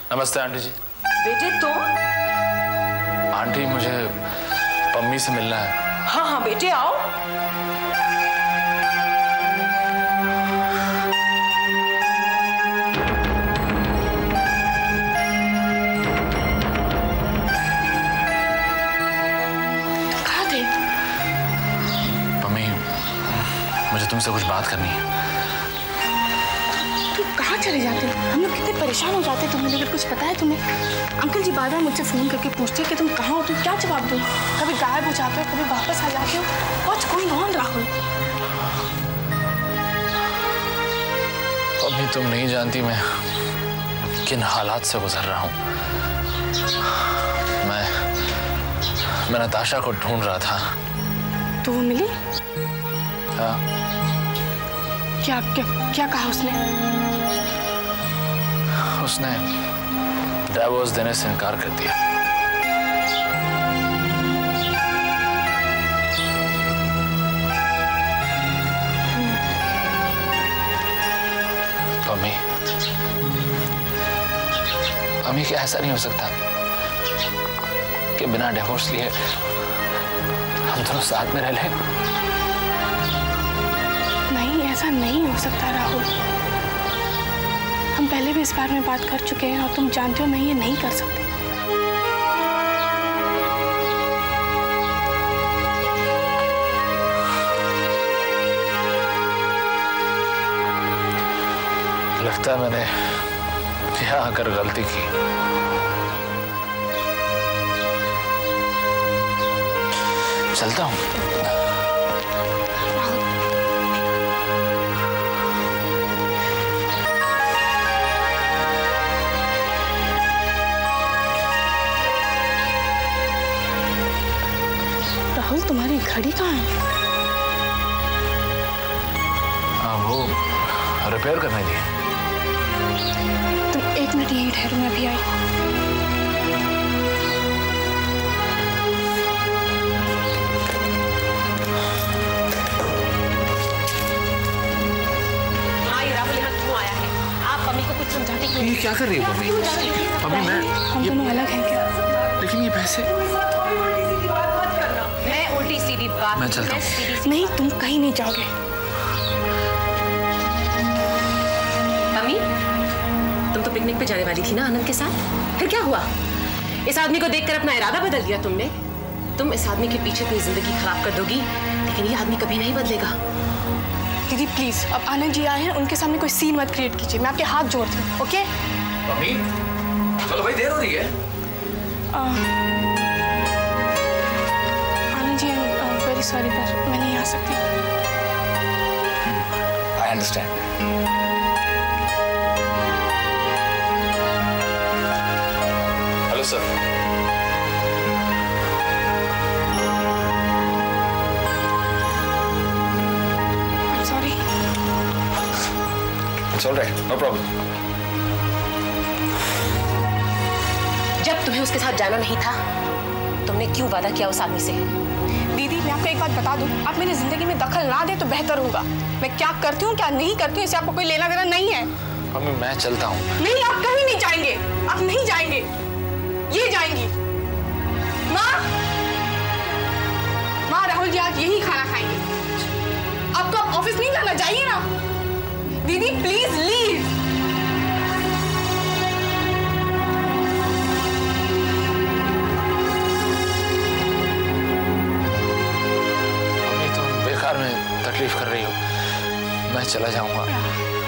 नमस्ते आंटी जी। बेटे तुम? आंटी मुझे पम्मी से मिलना है। हाँ हाँ बेटे आओ। कहाँ थे? पम्मी मुझे तुमसे कुछ बात करनी है। कहाँ चले जाते हो? हम लोग कितने परेशान हो जाते हैं तुम्हें लेकर। कुछ पता है तुम्हें? अंकल जी बार बार मुझसे फोन करके पूछते हैं कि तुम कहाँ हो, तो क्या जवाब दूँ? कभी गायब हो जाते हो, कभी वापस आ जाते हो। What's going on, Rahul? अभी तुम नहीं जानती मैं किन हालात से गुजर रहा हूँ। मैं नताशा को ढूंढ रहा था। तो वो मिली? हाँ। क्या क्या क्या कहा उसने? उसने डिवोर्स देने से इनकार कर दिया। मम्मी मम्मी क्या ऐसा नहीं हो सकता कि बिना डिवोर्स लिए हम दोनों साथ में रह लें? नहीं, ऐसा नहीं हो सकता राहुल। हम पहले भी इस बारे में बात कर चुके हैं और तुम जानते हो मैं ये नहीं कर सकती। लगता है मैंने यहाँ आकर गलती की। चलता हूँ। राहुल तुम्हारी घड़ी कहाँ है? वो रिपेयर करने दी। तुम 1 मिनट यहीं ठहरो, मैं अभी आई। हाँ ये राहुल यहाँ क्यों आया है? आप मम्मी को कुछ समझाते क्यों? ये क्या कर रही है मम्मी? मम्मी हम दोनों अलग हैं क्या? लेकिन ये पैसे। मैं उल्टी सीधी बात। मैं चलता हूँ। नहीं, तुम कहीं नहीं जाओगे। मम्मी तुम तो पिकनिक पे जाने वाली थी ना आनंद के साथ, फिर क्या हुआ? इस आदमी को देखकर अपना इरादा बदल दिया तुमने। तुम इस आदमी के पीछे अपनी जिंदगी खराब कर दोगी, लेकिन ये आदमी कभी नहीं बदलेगा। दीदी प्लीज, अब आनंद जी आए हैं, उनके सामने कोई सीन मत क्रिएट कीजिए। मैं आपके हाथ जोड़ती हूँ, ओके? मम्मी चलो भाई, देर हो रही है। Anand ji, I am very sorry पर मैं नहीं आ सकती। I understand. Hello sir. I am sorry. It's alright, no problem. जब तुम्हें उसके साथ जाना नहीं था, तुमने क्यों वादा किया उस आदमी से? दीदी मैं आपको एक बात बता दूं, आप मेरी जिंदगी में दखल ना दे तो बेहतर होगा। मैं क्या करती हूँ क्या नहीं करती हूँ इससे आपको कोई लेना देना नहीं है। मम्मी मैं चलता हूँ। नहीं, आप कहीं नहीं जाएंगे। आप नहीं जाएंगे, ये जाएंगी। माँ, माँ राहुल जी आज यही खाना खाएंगे। अब तो आप ऑफिस नहीं जाना, जाइए ना। दीदी प्लीज लीव। मम्मी तुम बेकार में तकलीफ कर रही हो, मैं चला जाऊंगा।